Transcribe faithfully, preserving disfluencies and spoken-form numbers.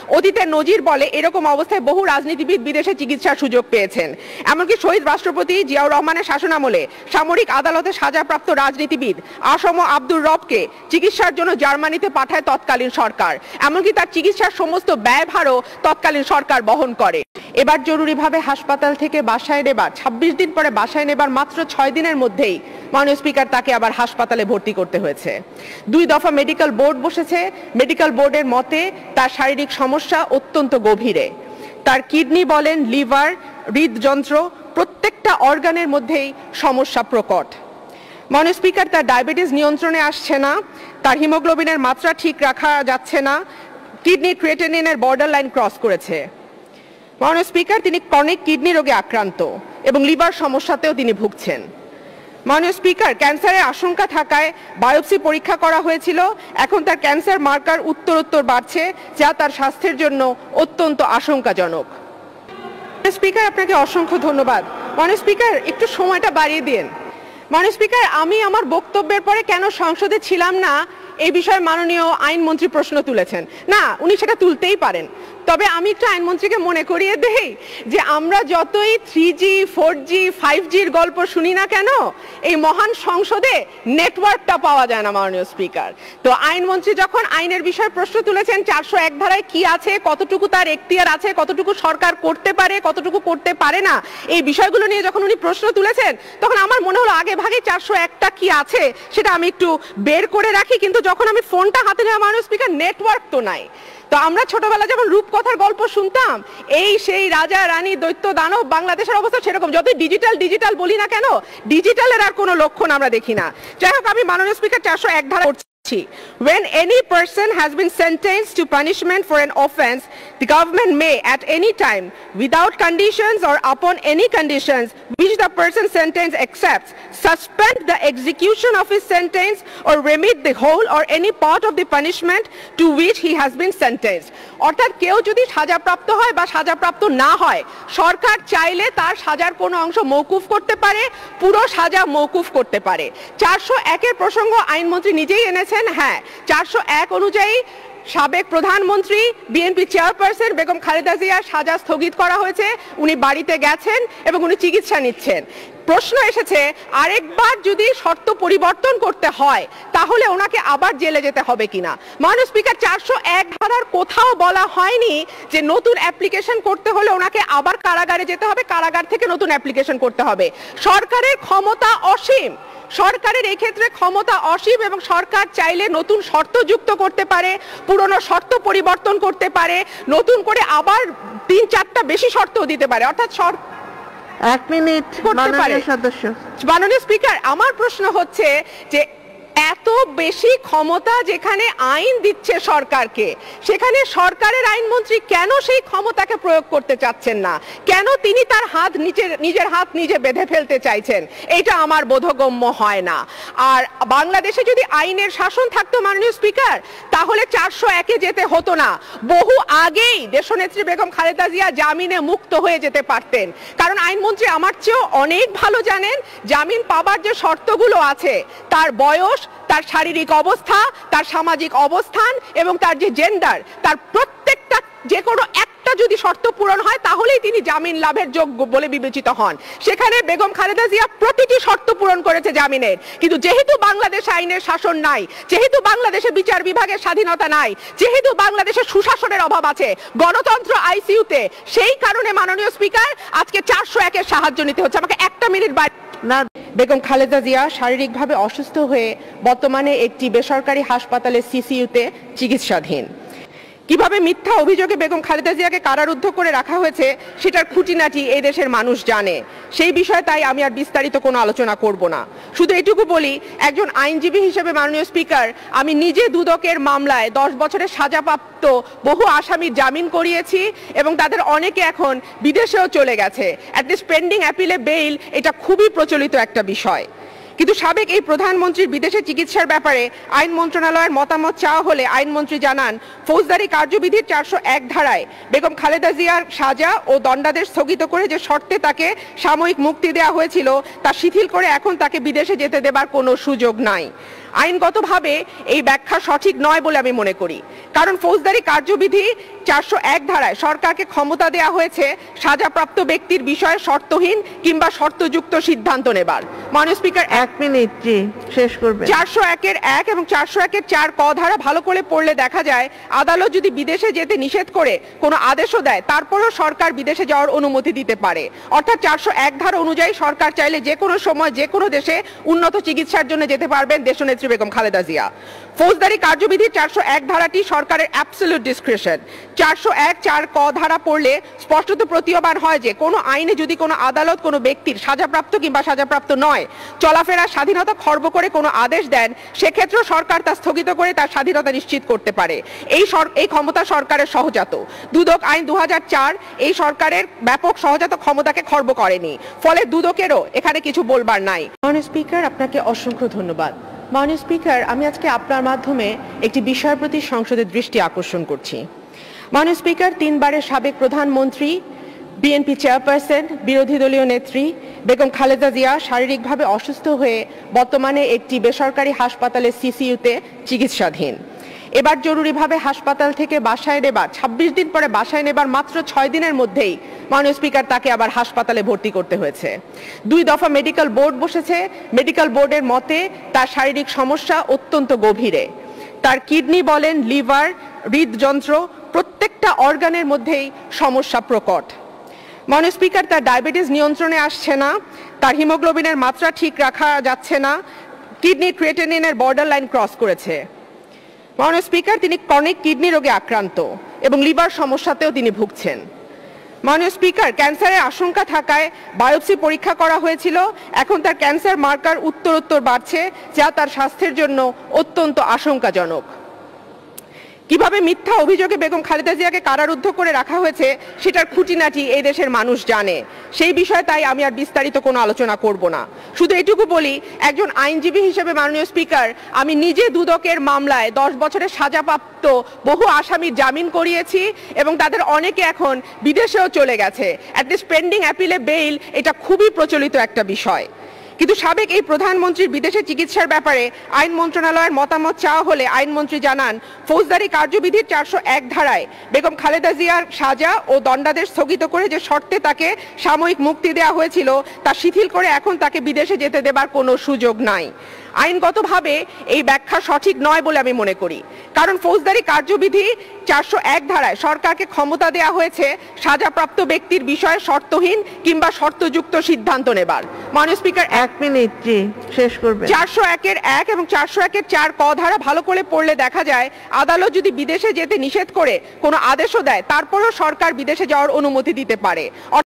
অতীতের নজির বলে এরকম অবস্থায় বহু রাজনীতিবিদ বিদেশে চিকিৎসার সুযোগ পেয়েছেন। এমনকি শহীদ রাষ্ট্রপতি জিয়াউর রহমানের শাসনামলে সামরিক আদালতে সাজাপ্রাপ্ত রাজনীতিবিদ আসম আব্দুর রবকে চিকিৎসার জন্য জার্মানিতে পাঠায় তৎকালীন সরকার। এমনকি তার চিকিৎসার সমস্ত ব্যয়ভারও তৎকালীন সরকার বহন করে। এবার জরুরিভাবে হাসপাতাল থেকে বাসায় নেবার ছাব্বিশ দিন পরে বাসায় নেবার মাত্র ছয় দিনের মধ্যেই মাননীয় স্পিকার তাকে আবার হাসপাতালে ভর্তি করতে হয়েছে। দুই দফা মেডিকেল বোর্ড বসেছে। মেডিকেল বোর্ডের মতে তার শারীরিক সমস্যা অত্যন্ত গভীরে। তার কিডনি বলেন, লিভার, হৃদযন্ত্র প্রত্যেকটা অর্গানের মধ্যেই সমস্যা প্রকট। মাননীয় স্পিকার তার ডায়াবেটিস নিয়ন্ত্রণে আসছে না, তার হিমোগ্লোবিনের মাত্রা ঠিক রাখা যাচ্ছে না, কিডনি ক্রিয়েটিনিনের বর্ডার লাইন ক্রস করেছে। মাননীয় স্পিকার তিনি ক্রনিক কিডনি রোগে আক্রান্ত এবং লিভার সমস্যাতেও তিনি ভুগছেন। মাননীয় স্পিকার ক্যান্সারের আশঙ্কা থাকায় বায়োপসি পরীক্ষা করা হয়েছিল। এখন তার ক্যান্সার মার্কার উত্তরোত্তর বাড়ছে, যা তার স্বাস্থ্যের জন্য অত্যন্ত আশঙ্কাজনক। স্পিকার আপনাকে অসংখ্য ধন্যবাদ। মাননীয় স্পিকার একটু সময়টা বাড়িয়ে দিন। মাননীয় স্পিকার আমি আমার বক্তব্যের পরে কেন সংসদে ছিলাম না এই বিষয়ে মাননীয় আইনমন্ত্রী প্রশ্ন তুলেছেন। না, উনি সেটা তুলতেই পারেন, তবে আমি একটু আইনমন্ত্রীকে মনে করিয়ে দেই যে আমরা যতই three G four G five জির গল্প শুনি না কেন, এই মহান সংসদে নেটওয়ার্কটা পাওয়া যায় না মাননীয় স্পিকার। তো আইনমন্ত্রী যখন আইনের বিষয়ে প্রশ্ন তুলেছেন চারশো এক ধারায় কি আছে, কতটুকু তার এখতিয়ার আছে, কতটুকু সরকার করতে পারে, কতটুকু করতে পারে না, এই বিষয়গুলো নিয়ে যখন উনি প্রশ্ন তুলেছেন তখন আমার মনে হলো আগে ভাগে চারশো একটা কি আছে সেটা আমি একটু বের করে রাখি। কিন্তু যখন আমি ফোনটা হাতে নেওয়া মাননীয় স্পিকার নেটওয়ার্ক তো নাই। তো আমরা ছোটবেলা যখন রূপকথার গল্প শুনতাম, এই সেই রাজা রানী দৈত্য দানব, বাংলাদেশের অবস্থা সেরকম। যতই ডিজিটাল ডিজিটাল বলি না কেন, ডিজিটালের আর কোনো লক্ষণ আমরা দেখি না। যাই হোক, আমি মাননীয় স্পিকার চারশো এক ধারা করছি। When any person has been sentenced to punishment for an offence, the government may at any time, without conditions or upon any conditions which the person sentenced accepts, suspend the execution of his sentence or remit the whole or any part of the punishment to which he has been sentenced. অর্থাৎ কেউ যদি সাজাপ্রাপ্ত হয় বা সাজাপ্রাপ্ত না হয়, সরকার চাইলে তার সাজার কোনো অংশ মওকুফ করতে পারে, পুরো সাজা মওকুফ করতে পারে। চারশো একের প্রসঙ্গ আইনমন্ত্রী নিজেই এনেছেন। হ্যাঁ, চারশো এক অনুযায়ী সাবেক প্রধানমন্ত্রী বিএনপি চেয়ারপারসন বেগম খালেদা জিয়ার সাজা স্থগিত করা হয়েছে। উনি বাড়িতে গেছেন এবং উনি চিকিৎসা নিচ্ছেন। প্রশ্ন এসেছে আরেকবার যদি শর্ত পরিবর্তন করতে হয় তাহলে ওনাকে আবার জেলে যেতে হবে কিনা। মাননীয় স্পিকার চারশো এক ধারার কোথাও বলা হয়নি যে নতুন অ্যাপ্লিকেশন করতে হলে ওনাকে আবার কারাগারে যেতে হবে, কারাগার থেকে নতুন অ্যাপ্লিকেশন করতে হবে। সরকারের ক্ষমতা অসীম, সরকারের এই ক্ষেত্রে ক্ষমতা অসীম এবং সরকার চাইলে নতুন শর্ত যুক্ত করতে পারে, পুরনো শর্ত পরিবর্তন করতে পারে, নতুন করে আবার তিন চারটা বেশি শর্তও দিতে পারে। অর্থাৎ এক মিনিট মাননীয় সদস্য। মাননীয় স্পিকার, আমার প্রশ্ন হচ্ছে যে এত বেশি ক্ষমতা যেখানে আইন দিচ্ছে সরকারকে, সেখানে সরকারের আইনমন্ত্রী কেন সেই ক্ষমতাকে প্রয়োগ করতে চাচ্ছেন না? কেন তিনি তার হাত নিজের নিজের হাত নিজে বেঁধে ফেলতে চাইছেন? এটা আমার বোধগম্য হয় না। আর বাংলাদেশে যদি আইনের শাসন থাকতো মাননীয় স্পিকার, তাহলে চারশো একে যেতে হতো না। বহু আগেই দেশনেত্রী বেগম খালেদা জিয়া জামিনে মুক্ত হয়ে যেতে পারতেন। কারণ আইনমন্ত্রী আমার চেয়েও অনেক ভালো জানেন জামিন পাবার যে শর্তগুলো আছে, তার বয়স, তার শারীরিক অবস্থা, তার সামাজিক অবস্থান এবং তার যে জেন্ডার, তার প্রত্যেকটা যে কোনো একটা যদি শর্ত পূরণ হয় তাহলেই তিনি জামিন লাভের যোগ্য বলে বিবেচিত হন। সেখানে বেগম খালেদা জিয়া প্রতিটি শর্ত পূরণ করেছে জামিনের। কিন্তু যেহেতু বাংলাদেশে আইনের শাসন নাই, যেহেতু বাংলাদেশে বিচার বিভাগের স্বাধীনতা নাই, যেহেতু বাংলাদেশে সুশাসনের অভাব আছে, গণতন্ত্র আইসিইউতে, সেই কারণে মাননীয় স্পিকার আজকে চারশো একের সাহায্য নিতে হচ্ছে। আমাকে একটা মিনিট বাই না। বেগম খালেদা জিয়া শারীরিকভাবে অসুস্থ হয়ে বর্তমানে একটি বেসরকারি হাসপাতালে সিসিইউতে চিকিৎসাধীন। কিভাবে মিথ্যা অভিযোগে বেগম খালেদা জিয়াকে কারারুদ্ধ করে রাখা হয়েছে সেটার খুঁটিনাটি এই দেশের মানুষ জানে। সেই বিষয়ে তাই আমি আর বিস্তারিত কোনো আলোচনা করব না। শুধু এটুকু বলি, একজন আইনজীবী হিসেবে মাননীয় স্পিকার, আমি নিজে দুদকের মামলায় দশ বছরের সাজাপ্রাপ্ত বহু আসামির জামিন করিয়েছি এবং তাদের অনেকে এখন বিদেশেও চলে গেছে। অ্যাটলিস্ট পেন্ডিং অ্যাপিলে বেইল, এটা খুবই প্রচলিত একটা বিষয়। কিন্তু সাবেক এই প্রধানমন্ত্রীর বিদেশে চিকিৎসার ব্যাপারে আইন মন্ত্রণালয়ের মতামত চাওয়া হলে আইনমন্ত্রী জানান, ফৌজদারি কার্যবিধির চারশো এক ধারায় বেগম খালেদা জিয়ার সাজা ও দণ্ডাদেশ স্থগিত করে যে শর্তে তাকে সাময়িক মুক্তি দেওয়া হয়েছিল তা শিথিল করে এখন তাকে বিদেশে যেতে দেবার কোনো সুযোগ নাই। আইনগতভাবে এই ব্যাখ্যা সঠিক নয় বলে আমি মনে করি। কারণ ফৌজদারি কার্যবিধি চারশো এক ধারায় সরকারকে ক্ষমতা দেওয়া হয়েছে সাজাপ্রাপ্ত ব্যক্তির বিষয়ে শর্তহীন কিংবা শর্তযুক্ত সিদ্ধান্ত নেবার। মাননীয় স্পিকার, এক মিনিট জি শেষ করবেন। চারশো একের এক এবং চারশো একের চার ক ধারা ভালো করে পড়লে দেখা যায় আদালত যদি বিদেশে যেতে নিষেধ করে কোনো আদেশও দেয় তারপরেও সরকার বিদেশে যাওয়ার অনুমতি দিতে পারে। অর্থাৎ চারশো এক ধারা অনুযায়ী সরকার চাইলে যে কোনো সময় যে কোনো দেশে উন্নত চিকিৎসার জন্য যেতে পারবেন দেশনেত্রী বেগম খালেদা জিয়া। ফৌজদারি কার্যবিধির চারশো এক ধারাটি সরকারের অ্যাবসলিউট ডিসক্রিশন। চারশো এক চার ক ধারা পড়লে স্পষ্টত প্রতীয়মান হয় যে কোনো আইনে যদি কোনো আদালত কোনো ব্যক্তির সাজাপ্রাপ্ত কিংবা সাজাপ্রাপ্ত নয় চলাফেরার স্বাধীনতা খর্ব করে কোনো আদেশ দেন, সেক্ষেত্রে সরকার তা স্থগিত করে তার স্বাধীনতা নিশ্চিত করতে পারে। এই এই ক্ষমতা সরকারের সহজাত। দুদক আইন দু হাজার চার এই সরকারের ব্যাপক সহজাত ক্ষমতাকে খর্ব করেনি, ফলে দুদকেরও এখানে কিছু বলবার নাই। মাননীয় স্পিকার, আপনাকে অসংখ্য ধন্যবাদ। মাননীয় স্পিকার, আমি আজকে আপনার মাধ্যমে একটি বিষয়ের প্রতি সংসদের দৃষ্টি আকর্ষণ করছি। মাননীয় স্পিকার, তিনবারের সাবেক প্রধানমন্ত্রী, বিএনপি চেয়ারপারসন, বিরোধী দলীয় নেত্রী বেগম খালেদা জিয়া শারীরিকভাবে অসুস্থ হয়ে বর্তমানে একটি বেসরকারি হাসপাতালে সিসিইউতে চিকিৎসাধীন। এবার জরুরিভাবে হাসপাতাল থেকে বাসায় নেবার ছাব্বিশ দিন পরে বাসায় নেবার মাত্র ছয় দিনের মধ্যেই মাননীয় স্পিকার তাকে আবার হাসপাতালে ভর্তি করতে হয়েছে। দুই দফা মেডিকেল বোর্ড বসেছে। মেডিকেল বোর্ডের মতে তার শারীরিক সমস্যা অত্যন্ত গভীরে। তার কিডনি বলেন, লিভার, হৃদযন্ত্র প্রত্যেকটা অর্গানের মধ্যেই সমস্যা প্রকট। মাননীয় স্পিকার, তার ডায়াবেটিস নিয়ন্ত্রণে আসছে না, তার হিমোগ্লোবিনের মাত্রা ঠিক রাখা যাচ্ছে না, কিডনি ক্রিয়েটিনিনের বর্ডার লাইন ক্রস করেছে। মাননীয় স্পিকার, তিনি ক্রনিক কিডনি রোগে আক্রান্ত এবং লিভার সমস্যাতেও তিনি ভুগছেন। মাননীয় স্পিকার, ক্যান্সারের আশঙ্কা থাকায় বায়োপসি পরীক্ষা করা হয়েছিল। এখন তার ক্যান্সার মার্কার উত্তরোত্তর বাড়ছে, যা তার স্বাস্থ্যের জন্য অত্যন্ত আশঙ্কাজনক। কিভাবে মিথ্যা অভিযোগে বেগম খালেদা জিয়াকে কারারুদ্ধ করে রাখা হয়েছে সেটার খুঁটিনাটি এই দেশের মানুষ জানে। সেই বিষয়ে তাই আমি আর বিস্তারিত কোনো আলোচনা করব না। শুধু এটুকু বলি, একজন আইনজীবী হিসেবে মাননীয় স্পিকার, আমি নিজে দুদকের মামলায় দশ বছরের সাজাপ্রাপ্ত বহু আসামির জামিন করিয়েছি এবং তাদের অনেকে এখন বিদেশেও চলে গেছে। অ্যাটলিস্ট পেন্ডিং অ্যাপিলে বেইল, এটা খুবই প্রচলিত একটা বিষয়। কিন্তু সাবেক এই প্রধানমন্ত্রীর বিদেশে চিকিৎসার ব্যাপারে আইন মন্ত্রণালয়ের মতামত চাওয়া হলে আইনমন্ত্রী জানান, ফৌজদারি কার্যবিধির চারশো এক ধারায় বেগম খালেদা জিয়ার সাজা ও দণ্ডাদেশ স্থগিত করে যে শর্তে তাকে সাময়িক মুক্তি দেওয়া হয়েছিল তা শিথিল করে এখন তাকে বিদেশে যেতে দেবার কোনো সুযোগ নাই। আইনগতভাবে এই ব্যাখ্যা সঠিক নয় বলে আমি মনে করি, কারণ ফৌজদারি কার্যবিধি চারশো এক ধারায় সরকারকে ক্ষমতা দেওয়া হয়েছে সাজাপ্রাপ্ত ব্যক্তির বিষয়ে শর্তহীন কিংবা শর্তযুক্ত সিদ্ধান্ত নেবার। মাননীয় স্পিকার, এক মিনিট জি শেষ করবেন। চারশো একের এক এবং চারশো একের চার ক ধারা ভালো করে পড়লে দেখা যায় আদালত যদি বিদেশে যেতে নিষেধ করে কোনো আদেশও দেয় তারপরেও সরকার বিদেশে যাওয়ার অনুমতি দিতে পারে।